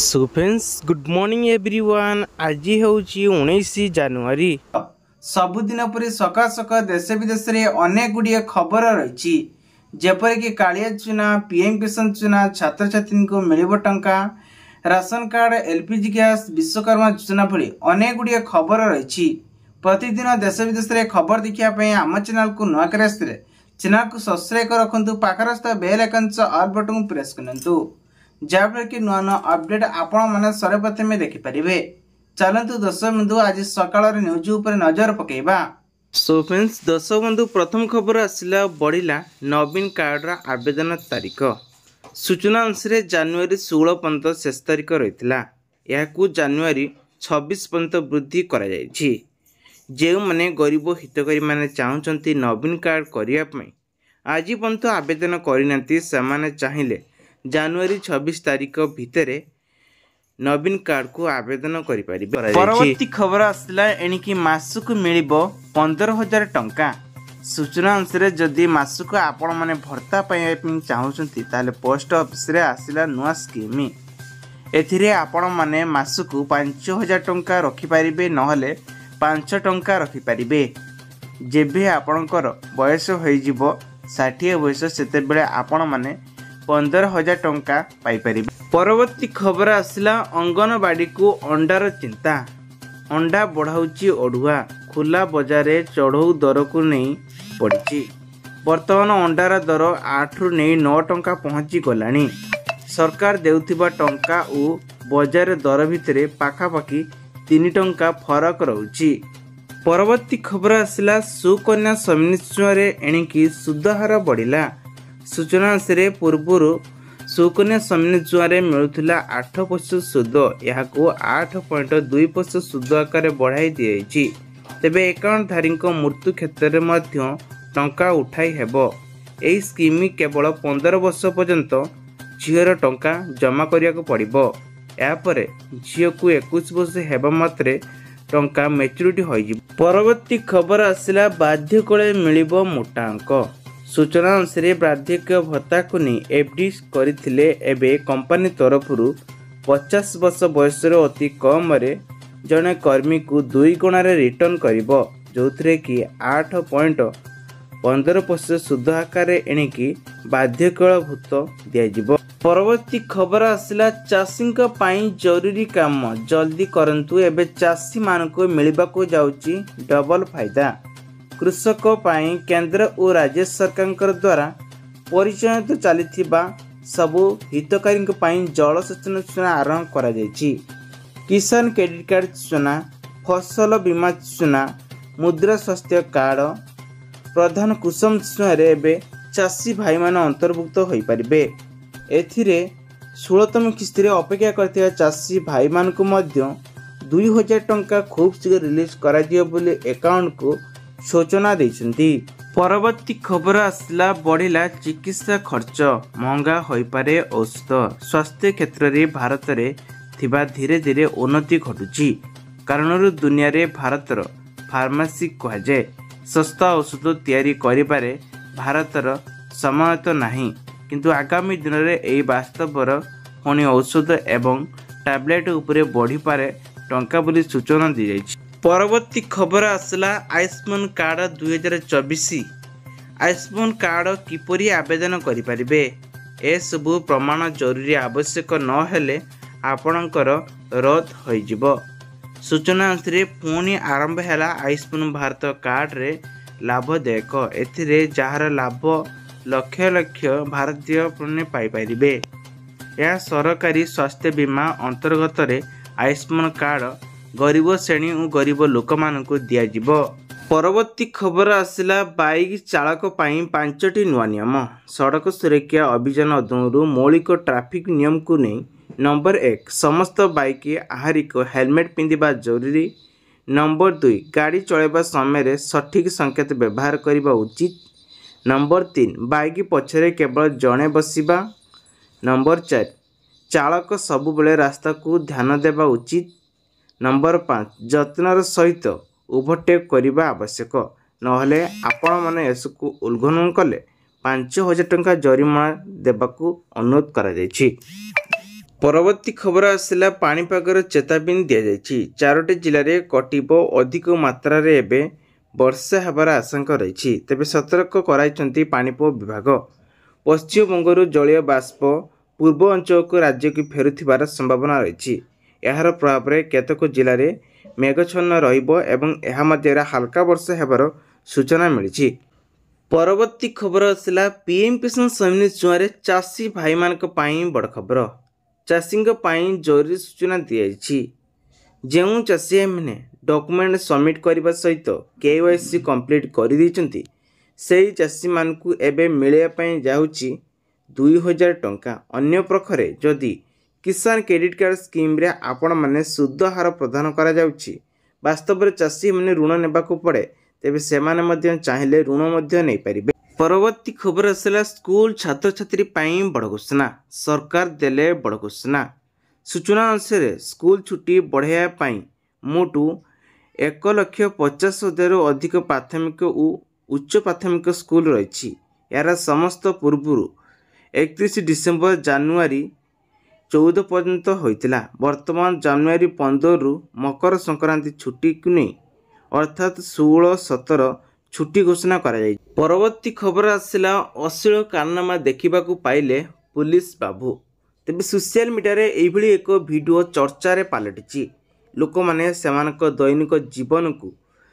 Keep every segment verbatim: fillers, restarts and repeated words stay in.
सो friends good morning everyone. आज होची उन्नीस जनवरी। सबुदिन परी सका सका देश विदेश में अनेक गुड़िए खबर रही जेपरिक कालिया चुना पीएम किसान चुना छात्र छात्री को मिलिब टंका ration card LPG gas Vishwakarma Yojana भली अनेक गुड़िए खबर रही। प्रतिदिन देश विदेश में खबर देखापी आम चैनल को नुआ कर चैनल को सब्सक्राइब कर रखु पाखरस्थ बेल आइकन ऑल बटन को प्रेस करंतु जहाँफल कि नुआ नुआ अपडेट आपण मैंने सर्वप्रथम देखिपारे। चलतु दर्शक बंधु आज सकाल न्यूज उपर नजर पकेबा। सो फ्रेंड्स दर्शक बंधु प्रथम खबर आसला बढ़िला नवीन कार्ड आवेदन तारीख। सूचना अनुसार जनवरी षोल पर्यंत शेष तारीख रही है। जनवरी छब्बीस पर्यंत वृद्धि करा जायछि। जो मैंने गरीब हितकारी मैंने चाहते नवीन कार्ड करने आज पर्यंत आवेदन करना से चाहिए जनवरी छब्बीस तारीख भितर नवीन कार्ड को आवेदन करें। परवर्ती खबर आसला एणिकी मासक मिल पंदर हजार टंका। सूचना अनुसार जदि मासक आपण मैंने भर्ता पाइबा चाहते ताले पोस्ट ऑफिस रे आसला नुआ स्कीम। एथिरे आपण मैंने मासक पांच हजार टंका रखिपारे नहले पांच टंका रखिपारे। जेबे आपणकर बयस हो षाठी बयस सेते बेले आपण मैंने पंदर हजार टंका पाइपर। परवर्ती खबर आसला अंगनवाड़ी को अंडार चिंता। अंडा बढ़ाऊँची ओढ़ुआ खुला बजार चढ़ऊ दर को नहीं पड़ी। बर्तमान अंडार दर आठ रु नहीं नौ टंका पहुँची गलानी। सरकार देउथिबा टंका और बजार दर भितर पाखापाखि तीन टंका फरक रहुची। परवर्ती खबर आसला सुकन्या समन्वय एणिकी सुधहार बढ़िला। सूचना अनुसार पूर्वर सुकन्या समन्वय मिलूला आठ प्रतिशत सुध यह आठ पॉइंट दुई प्रतिशत सुध आकार बढ़ाई दी। तेबे एकाउंट धारी मृत्यु क्षेत्र में टंका उठाई हेब। यही स्कीम केवल पंदर वर्ष पर्यंत झीर टंका जमा करने पड़ो। यापर झील को इक्कीस वर्ष हेबा मात्रे टंका मैच्योरिटी हो। परवर्ती खबर आसला बाध्यकले मिलिबो मोटा अंक। सूचना अनुसार बार्धक्य भत्ता को नहीं एफडी करथिले एबे कंपनी तरफ पचास वर्ष बयस अति कम जड़े कर्मी को दुई गुणार रिटर्न करिबो जो कि आठ पॉइंट पंदर प्रतिशत सुध आकार एणिकी बाध्यकलभूत दिज्व। परवर्ती खबर आसला चाषी जरूरी काम जल्दी करंतु एबे चाषी मानक मिलबाको जाउची डबल फायदा। कृषक पाई केंद्र और राज्य सरकार द्वारा परिचालित चलता सबु हितकारी जलसेचन योजना आरंभ करा जायछि। किसान क्रेडिट कार्ड योजना फसल बीमा योजना मुद्रा स्वास्थ्य कार्ड प्रधान कुसुम योजना चाषी भाई मान अंतर्भुक्त हो पारे। एथिरे षोलतम किस्ती अपेक्षा करथिबा चाषी भाई मान को मध्य दुई हजार टंका खूब शीघ्र रिलीज करा दियो बोली अकाउंट को सूचना देइछन्ती। परवर्ती खबर आसला बढ़िला चिकित्सा खर्च महंगा हो पारे औषध। स्वास्थ्य क्षेत्र में भारत में थिबा धीरे धीरे उन्नति घटुची कारण दुनिया रे भारतर फार्मासी कह जाए। सस्ता औषध तैयारी करिबारे भारतर समय तो नहीं किंतु आगामी दिन में यही वास्तवर पुणी औषध एवं टैबलेट उपरे बढ़ी पारे टंका बोली सूचना दी जाइछि। परवर्ती खबर आसला आयुष्मान कार्ड दुई हजार चौबीस। आयुष्मान कार्ड किपरि आवेदन करें ए सबु प्रमाण जरूरी आवश्यक नहेले आपणकर रद्द हो। सूचना अनुसार पुणी आरंभ है आयुष्मान भारत कार्ड रे लाभदायक। एथिरे जार लाभ लक्ष लक्ष भारतीय पुण्य पाइपारे। यह सरकारी स्वास्थ्य बीमा अंतर्गत रे आयुष्मान कार्ड गरीब श्रेणी और गरीब लोक मान को दिज्व। परवर्ती खबर आसला बाइक चालक पाई पांचटी नुआ नियम। सड़क सुरक्षा अभियान अधीन मौलिक ट्रैफिक नियम को नहीं नंबर एक समस्त बाइक आहारिक हेलमेट पिंधिबा जरूरी। नंबर दुई गाड़ी चलैबा समय सठिक संकेत व्यवहार करने उचित। नंबर तीन बाइक पछरे केवल जड़े बसिबा। नंबर चार चालक सबुबले रास्ता को ध्यान देवा उचित। नंबर पाँच जत्नर सहित ओभरटेक करने आवश्यक नहले आपण मैंने इसको उल्लंघन कले पांच हजार टंका जरिमाना देवाकू अनुरोध करा जायछि। ପରବର୍ତ୍ତୀ ଖବର ଆସିଲା ପାଣିପାଗର ଚେତାବନୀ ଦିଆଯାଇଛି। ଚାରୋଟି ଜିଲ୍ଲାରେ କଟିବ ଅଧିକ ମାତ୍ରାରେ ଏବେ ବର୍ଷା ହେବାର ଆଶଙ୍କା ରହିଛି। ତେବେ ସତର୍କ କରାଇଛନ୍ତି ପାଣିପାଗ ବିଭାଗ। ପଶ୍ଚିମବଙ୍ଗରୁ ଜଳୀୟ ବାଷ୍ପ ପୂର୍ବ ଅଞ୍ଚଳକୁ ରାଜ୍ୟକୁ ଫେରୁଥିବାର ସମ୍ଭାବନା ରହିଛି। ଏହାର ପ୍ରଭାବରେ କେତେକ ଜିଲ୍ଲାରେ ମେଘଚ୍ଛନ୍ନ ରହିବ ଏବଂ ଏହା ମଧ୍ୟରେ ହାଲକା ବର୍ଷା ହେବାର ସୂଚନା ମିଳିଛି। ପରବର୍ତ୍ତୀ ଖବର ଆସିଲା ପିଏମ୍ କିଷାନ ସମ୍ମାନ ନିଧି ଚାଷୀ ଭାଇମାନଙ୍କ ପାଇଁ ବଡ଼ ଖବର। ଚାଷୀଙ୍କ ପାଇଁ ଜରୁରୀ ସୂଚନା ଦିଆଯାଇଛି। ଯେଉଁ ଚାଷୀମାନେ ଡକୁମେଣ୍ଟ ସବମିଟ୍ କରିବା ସହିତ କେ ୱାଇ ସି କମ୍ପ୍ଲିଟ୍ କରିଦେଇଛନ୍ତି ସେହି ଚାଷୀମାନଙ୍କୁ ଏବେ ମିଳିବା ପାଇଁ ଯାଉଛି ଦୁଇ ହଜାର ଟଙ୍କା। ଅନ୍ୟ ପ୍ରଖରେ ଯଦି କିଷାନ କ୍ରେଡ଼ିଟ୍ କାର୍ଡ଼ ସ୍କିମ୍ରେ ଆପଣମାନେ ସୁଧ ହାର ପ୍ରଦାନ କରାଯାଉଛି, ବାସ୍ତବରେ ଚାଷୀମାନେ ଋଣ ନେବାକୁ ପଡ଼େ, ତେବେ ସେମାନେ ମଧ୍ୟ ଚାହିଁଲେ ଋଣ ମଧ୍ୟ ନେଇପାରିବେ। ପରବର୍ତ୍ତୀ ଖବର ଆସିଲା ସ୍କୁଲ ଛାତ୍ରଛାତ୍ରୀ ପାଇଁ ବଡ଼ ଘୋଷଣା। ସରକାର ଦେଲେ ବଡ଼ ଘୋଷଣା। ସୂଚନା ଅନୁସାରେ ସ୍କୁଲ ଛୁଟି ବଢ଼ାଇବା ପାଇଁ ମୋଟ ଏକ ଲକ୍ଷ ପଚାଶ ହଜାରରୁ ଅଧିକ ପ୍ରାଥମିକ ଓ ଉଚ୍ଚ ପ୍ରାଥମିକ ସ୍କୁଲ ରହିଛି। ଏହାର ସମସ୍ତ ପୂର୍ବରୁ ଏକତିରିଶ ଡିସେମ୍ବର ଜାନୁଆରୀ ଚଉଦ ପର୍ଯ୍ୟନ୍ତ ହୋଇଥିଲା। ବର୍ତ୍ତମାନ ଜାନୁଆରୀ ପନ୍ଦରରୁ ମକର ସଂକ୍ରାନ୍ତି ଛୁଟିକୁ ନେଇ ଅର୍ଥାତ୍ ଷୋହଳ ସତର ଛୁଟି ଘୋଷଣା କରାଯାଇଛି। ପରବର୍ତ୍ତୀ ଖବର ଆସିଲା ଅଶ୍ଳୀଳ କାରନାମା ଦେଖିବାକୁ ପାଇଲେ ପୁଲିସ ବାବୁ। ତେବେ ସୋସିଆଲ ମିଡ଼ିଆରେ ଏଇଭଳି ଏକ ଭିଡ଼ିଓ ଚର୍ଚ୍ଚାରେ ପାଲଟିଛି। ଲୋକମାନେ ସେମାନଙ୍କ ଦୈନିକ ଜୀବନକୁ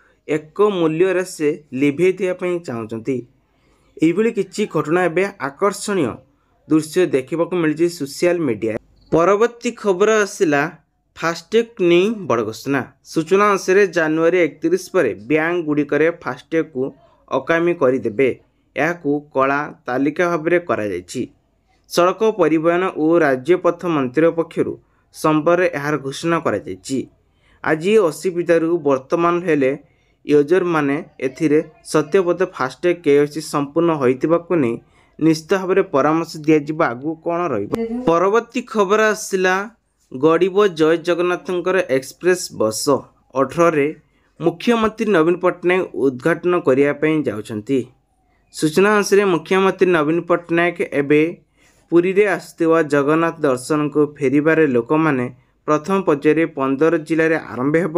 ଏକ ମୂଲ୍ୟରେ ସେ ଲିଭେଇ ଦେବା ପାଇଁ ଚାହୁଁଛନ୍ତି। ଏଇଭଳି କିଛି ଘଟଣା ଏବେ ଆକର୍ଷଣୀୟ ଦୃଶ୍ୟ ଦେଖିବାକୁ ମିଳିଛି ସୋସିଆଲ ମିଡ଼ିଆ। ପରବର୍ତ୍ତୀ ଖବର ଆସିଲା ଫାଷ୍ଟଟ୍ୟାଗ୍ ନେଇ ବଡ଼ ଘୋଷଣା। ସୂଚନା ଅନୁସାରେ ଜାନୁଆରୀ ଏକତିରିଶ ପରେ ବ୍ୟାଙ୍କ ଗୁଡ଼ିକରେ ଫାଷ୍ଟଟ୍ୟାଗ୍କୁ ଅକାମୀ କରିଦେବେ। ଏହାକୁ କଳା ତାଲିକା ଭାବରେ କରାଯାଇଛି। ସଡ଼କ ପରିବହନ ଓ ରାଜପଥ ମନ୍ତ୍ରାଳୟ ପକ୍ଷରୁ ସୋମବାର ଏହାର ଘୋଷଣା କରାଯାଇଛି। ଆଜି ଅସୁବିଧାରୁ ବର୍ତ୍ତମାନ ହେଲେ ୟୁଜରମାନେ ଏଥିରେ ସତ୍ୟପଦ ଫାଷ୍ଟଟ୍ୟାଗ୍ କେ ୱାଇ ସି ସମ୍ପୂର୍ଣ୍ଣ ହୋଇଥିବାକୁ ନେଇ ନିଶ୍ଚିତ ଭାବରେ ପରାମର୍ଶ ଦିଆଯିବ ଆଗକୁ କ'ଣ ରହିବ। ପରବର୍ତ୍ତୀ ଖବର ଆସିଲା ଗଡ଼ିବ ଜୟ ଜଗନ୍ନାଥଙ୍କର ଏକ୍ସପ୍ରେସ୍ ବସ୍। ଅଠରରେ ମୁଖ୍ୟମନ୍ତ୍ରୀ ନବୀନ ପଟ୍ଟନାୟକ ଉଦ୍ଘାଟନ କରିବା ପାଇଁ ଯାଉଛନ୍ତି। ସୂଚନା ଅନୁସାରେ ମୁଖ୍ୟମନ୍ତ୍ରୀ ନବୀନ ପଟ୍ଟନାୟକ ଏବେ ପୁରୀରେ ଆସୁଥିବା ଜଗନ୍ନାଥ ଦର୍ଶନକୁ ଫେରିବାରେ ଲୋକମାନେ ପ୍ରଥମ ପର୍ଯ୍ୟାୟରେ ପନ୍ଦର ଜିଲ୍ଲାରେ ଆରମ୍ଭ ହେବ।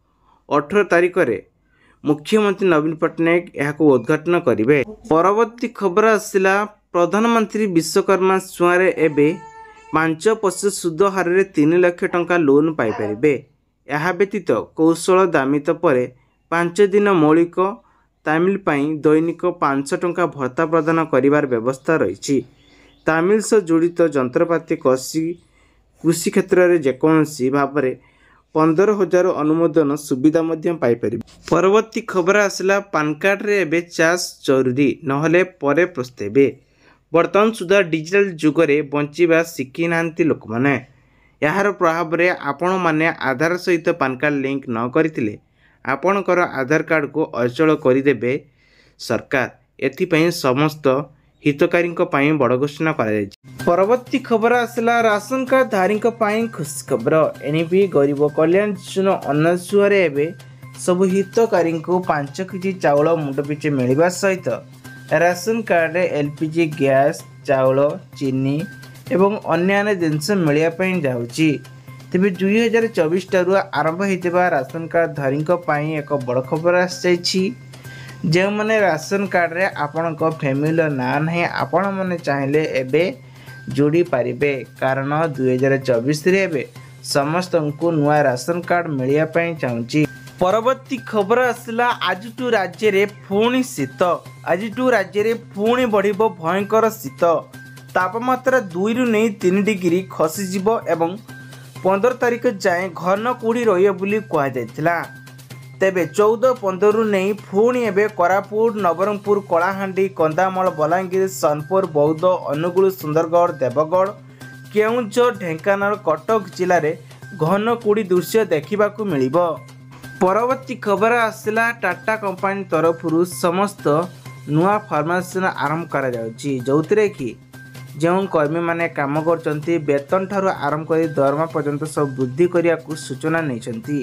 ଅଠର ତାରିଖରେ ମୁଖ୍ୟମନ୍ତ୍ରୀ ନବୀନ ପଟ୍ଟନାୟକ ଏହାକୁ ଉଦ୍ଘାଟନ କରିବେ। ପରବର୍ତ୍ତୀ ଖବର ଆସିଲା ପ୍ରଧାନମନ୍ତ୍ରୀ ବିଶ୍ୱକର୍ମା ଛୁଆଁରେ ଏବେ ପାଞ୍ଚ ପ୍ରତିଶତ ସୁଧ ହାରରେ ତିନି ଲକ୍ଷ ଟଙ୍କା ଲୋନ୍ ପାଇପାରିବେ। ଏହା ବ୍ୟତୀତ କୌଶଳ ଦାମିତ ପରେ ପାଞ୍ଚ ଦିନ ମୌଳିକ ତାମିଲ ପାଇଁ ଦୈନିକ ପାଞ୍ଚଶହ ଟଙ୍କା ଭତ୍ତା ପ୍ରଦାନ କରିବାର ବ୍ୟବସ୍ଥା ରହିଛି। ତାମିଲ ସହ ଜଡ଼ିତ ଯନ୍ତ୍ରପାତି କୃଷି କୃଷି କ୍ଷେତ୍ରରେ ଯେକୌଣସି ଭାବରେ ପନ୍ଦର ହଜାର ଅନୁମୋଦନ ସୁବିଧା ମଧ୍ୟ ପାଇପାରିବେ। ପରବର୍ତ୍ତୀ ଖବର ଆସିଲା ପାନ୍ କାର୍ଡ଼ରେ ଏବେ ଚାଷ ଜରୁରୀ, ନହେଲେ ପରେ ପସ୍ତେଇବେ। ବର୍ତ୍ତମାନ ସୁଦ୍ଧା ଡିଜିଟାଲ ଯୁଗରେ ବଞ୍ଚିବା ଶିଖି ନାହାନ୍ତି ଲୋକମାନେ। ଏହାର ପ୍ରଭାବରେ ଆପଣମାନେ ଆଧାର ସହିତ ପାନ୍ କାର୍ଡ଼ ଲିଙ୍କ ନ କରିଥିଲେ ଆପଣଙ୍କର ଆଧାର କାର୍ଡ଼କୁ ଅଚଳ କରିଦେବେ ସରକାର। ଏଥିପାଇଁ ସମସ୍ତ ହିତକାରୀଙ୍କ ପାଇଁ ବଡ଼ ଘୋଷଣା କରାଯାଇଛି। ପରବର୍ତ୍ତୀ ଖବର ଆସିଲା ରାସନ କାର୍ଡ଼ ଧାରୀଙ୍କ ପାଇଁ ଖୁସି ଖବର। ଏଣିବି ଗରିବ କଲ୍ୟାଣ ଯୋଜନା ଅନୁସାରେ ଏବେ ସବୁ ହିତକାରୀଙ୍କୁ ପାଞ୍ଚ କେଜି ଚାଉଳ ମୁଣ୍ଡ ପିଛା ମିଳିବା ସହିତ ରାସନ କାର୍ଡ଼ରେ ଏଲ୍ ପି ଜି ଗ୍ୟାସ୍, ଚାଉଳ, ଚିନି ଏବଂ ଅନ୍ୟାନ୍ୟ ଜିନିଷ ମିଳିବା ପାଇଁ ଯାଉଛି। ତେବେ ଦୁଇ ହଜାର ଚବିଶ ଠାରୁ ଆରମ୍ଭ ହୋଇଥିବା ରାସନ କାର୍ଡ଼ ଧାରୀଙ୍କ ପାଇଁ ଏକ ବଡ଼ ଖବର ଆସିଯାଇଛି। ଯେଉଁମାନେ ରାସନ କାର୍ଡ଼ରେ ଆପଣଙ୍କ ଫ୍ୟାମିଲିର ନାଁ ନାହିଁ, ଆପଣମାନେ ଚାହିଁଲେ ଏବେ ଯୋଡ଼ି ପାରିବେ, କାରଣ ଦୁଇ ହଜାର ଚବିଶରେ ଏବେ ସମସ୍ତଙ୍କୁ ନୂଆ ରାସନ କାର୍ଡ଼ ମିଳିବା ପାଇଁ ଚାହୁଁଛି। ପରବର୍ତ୍ତୀ ଖବର ଆସିଲା ଆଜିଠୁ ରାଜ୍ୟରେ ପୁଣି ଶୀତ। ଆଜିଠୁ ରାଜ୍ୟରେ ପୁଣି ବଢ଼ିବ ଭୟଙ୍କର ଶୀତ। ତାପମାତ୍ରା ଦୁଇରୁ ନେଇ ତିନି ଡିଗ୍ରୀ ଖସିଯିବ ଏବଂ ପନ୍ଦର ତାରିଖ ଯାଏଁ ଘନ କୁହୁଡ଼ି ରହିବ ବୋଲି କୁହାଯାଇଥିଲା। ତେବେ ଚଉଦ ପନ୍ଦରରୁ ନେଇ ପୁଣି ଏବେ କୋରାପୁଟ, ନବରଙ୍ଗପୁର, କଳାହାଣ୍ଡି, କନ୍ଧମାଳ, ବଲାଙ୍ଗୀର, ସୋନପୁର, ବୌଦ୍ଧ, ଅନୁଗୁଳ, ସୁନ୍ଦରଗଡ଼, ଦେବଗଡ଼, କେଉଁଝର, ଢେଙ୍କାନାଳ, କଟକ ଜିଲ୍ଲାରେ ଘନ କୁହୁଡ଼ି ଦୃଶ୍ୟ ଦେଖିବାକୁ ମିଳିବ। ପରବର୍ତ୍ତୀ ଖବର ଆସିଲା ଟାଟା କମ୍ପାନୀ ତରଫରୁ ସମସ୍ତ ନୂଆ ଫର୍ମେସନ୍ ଆରମ୍ଭ କରାଯାଉଛି, ଯେଉଁଥିରେ କି ଯେଉଁ କର୍ମୀମାନେ କାମ କରୁଛନ୍ତି ବେତନ ଠାରୁ ଆରମ୍ଭ କରି ଦରମା ପର୍ଯ୍ୟନ୍ତ ସବୁ ବୃଦ୍ଧି କରିବାକୁ ସୂଚନା ନେଇଛନ୍ତି।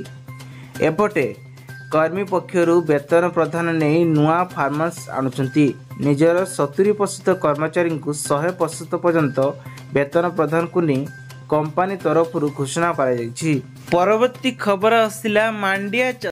ଏପଟେ କର୍ମୀ ପକ୍ଷରୁ ବେତନ ପ୍ରଦାନ ନେଇ ନୂଆ ଫର୍ମେସ୍ ଆଣୁଛନ୍ତି। ନିଜର ସତୁରି ପ୍ରତିଶତ କର୍ମଚାରୀଙ୍କୁ ଶହେ ପ୍ରତିଶତ ପର୍ଯ୍ୟନ୍ତ ବେତନ ପ୍ରଦାନକୁ ନେଇ कंपनी तरफ घोषणा करा परवर्ती खबर आसला मांडिया